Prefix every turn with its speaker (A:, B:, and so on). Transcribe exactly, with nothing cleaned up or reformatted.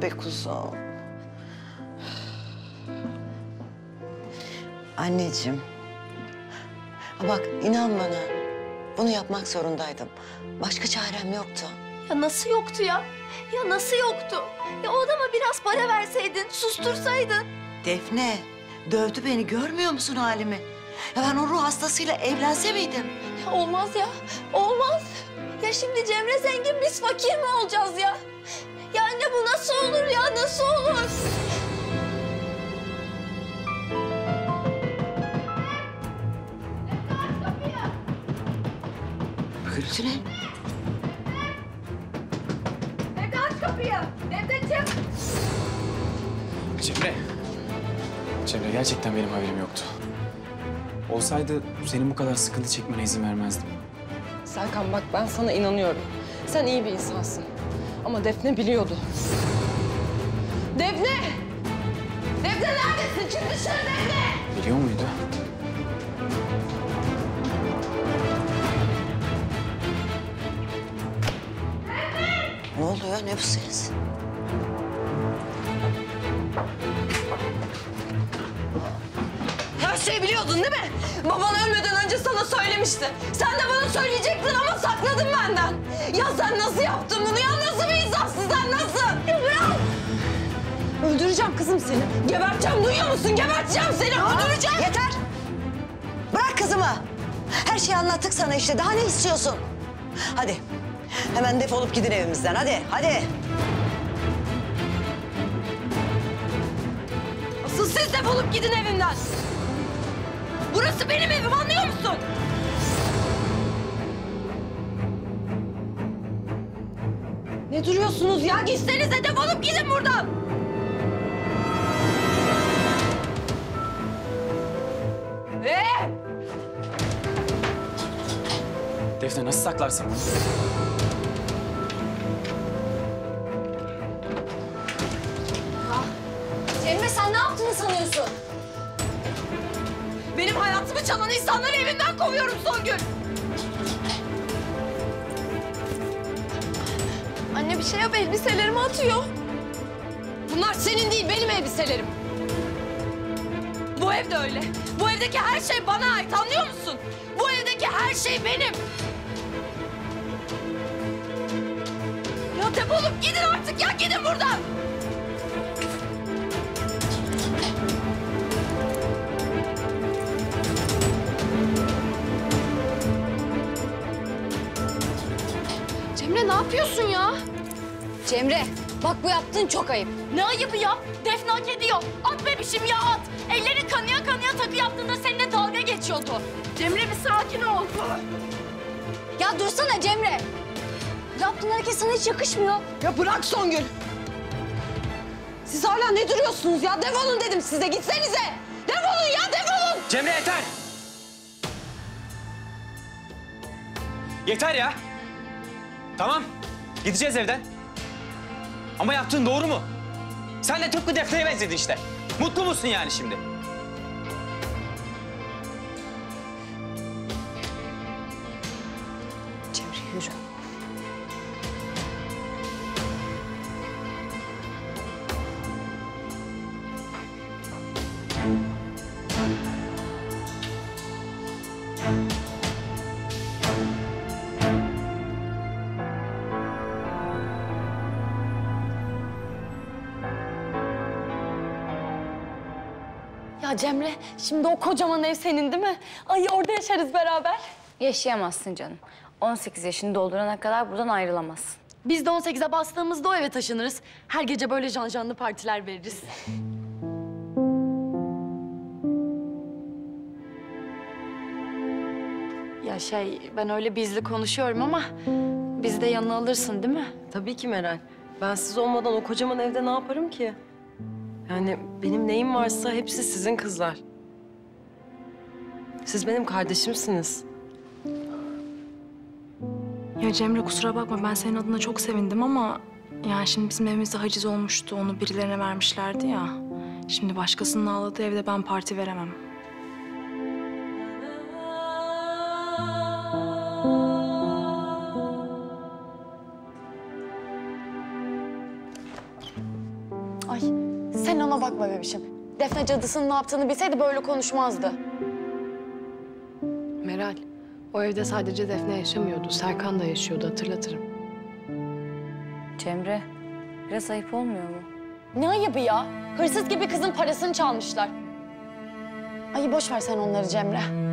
A: be kuzum. Anneciğim. Bak inan bana. Bunu yapmak zorundaydım. Başka çarem yoktu.
B: Ya nasıl yoktu ya? Ya nasıl yoktu? Ya o adama biraz para verseydin, sustursaydın.
A: Defne, dövdü beni. Görmüyor musun halimi? Ya ben o ruh hastasıyla evlense miydim?
B: Ya olmaz ya, olmaz. Ya şimdi Cemre zengin, biz fakir mi olacağız ya? Ya anne bu nasıl olur ya, nasıl olur?
A: Gülsüne.
B: Defne aç kapıyı, Defne çık.
C: Cemre. Cemre gerçekten benim haberim yoktu. Olsaydı senin bu kadar sıkıntı çekmene izin vermezdim.
D: Serkan bak ben sana inanıyorum. Sen iyi bir insansın. Ama Defne biliyordu. Defne! Defne neredesin? Çık dışarı Defne!
C: Biliyor muydu?
A: Ne oluyor? Ne bu ses?
D: Her şeyi biliyordun değil mi? Baban ölmeden önce sana söylemişti. Sen de bana söyleyecektin ama sakladın benden. Ya sen nasıl yaptın bunu ya? Nasıl bir insansın sen nasıl? Ya bırak! Öldüreceğim kızım seni. Geberteceğim duyuyor musun? Geberteceğim seni. Öldüreceğim.
A: Yeter! Bırak kızımı. Her şeyi anlattık sana işte. Daha ne istiyorsun? Hadi. Hemen defolup gidin evimizden. Hadi, hadi.
D: Asıl siz defolup gidin evimden. Burası benim evim anlıyor musun? Ne duruyorsunuz ya? Gitsenize defolup gidin buradan. Ee?
C: Defne nasıl saklarsın bunu?
B: Cemre sen ne yaptığını sanıyorsun?
D: Benim hayatımı çalan insanları evimden kovuyorum Songül.
B: Anne bir şey yap, elbiselerimi atıyor.
D: Bunlar senin değil, benim elbiselerim. Bu ev de öyle. Bu evdeki her şey bana ait, anlıyor musun? Bu evdeki her şey benim. Ya defolup gidin artık ya, gidin buradan.
B: Cemre ne yapıyorsun ya?
E: Cemre, bak bu yaptığın çok ayıp.
B: Ne ayıbı ya? Defne hak ediyor. At bebişim ya at. Elleri kanıya kanıya takı yaptığında seninle dalga geçiyordu. Cemre bir sakin ol.
E: Ya dursana Cemre. Yaptığın hareket sana hiç yakışmıyor.
D: Ya bırak Songül. Siz hala ne duruyorsunuz ya? Defolun dedim size, gitsenize. Defolun ya, defolun.
C: Cemre yeter! Yeter ya! Tamam, gideceğiz evden. Ama yaptığın doğru mu? Sen de tıpkı Defne'ye benzedin işte. Mutlu musun yani şimdi?
A: Cemre yürü.
B: Ya Cemre, şimdi o kocaman ev senin değil mi? Ay orada yaşarız beraber.
E: Yaşayamazsın canım. on sekiz yaşını doldurana kadar buradan ayrılamazsın.
B: Biz de on sekize bastığımızda o eve taşınırız. Her gece böyle janjanlı partiler veririz. Ya şey, ben öyle bizli konuşuyorum ama biz de yanına alırsın değil mi?
D: Tabii ki Meral. Ben siz olmadan o kocaman evde ne yaparım ki? Yani benim neyim varsa hepsi sizin kızlar. Siz benim kardeşimsiniz.
F: Ya Cemre kusura bakma ben senin adına çok sevindim ama... ...yani şimdi bizim evimizde haciz olmuştu, onu birilerine vermişlerdi ya. Şimdi başkasının ağladığı evde ben parti veremem.
E: bakma bebişim. Defne cadısının ne yaptığını bilseydi böyle konuşmazdı.
G: Meral, o evde sadece Defne yaşamıyordu. Serkan da yaşıyordu, hatırlatırım.
H: Cemre, biraz ayıp olmuyor mu?
E: Ne ayıbı ya? Hırsız gibi kızın parasını çalmışlar. Ay boş ver sen onları Cemre.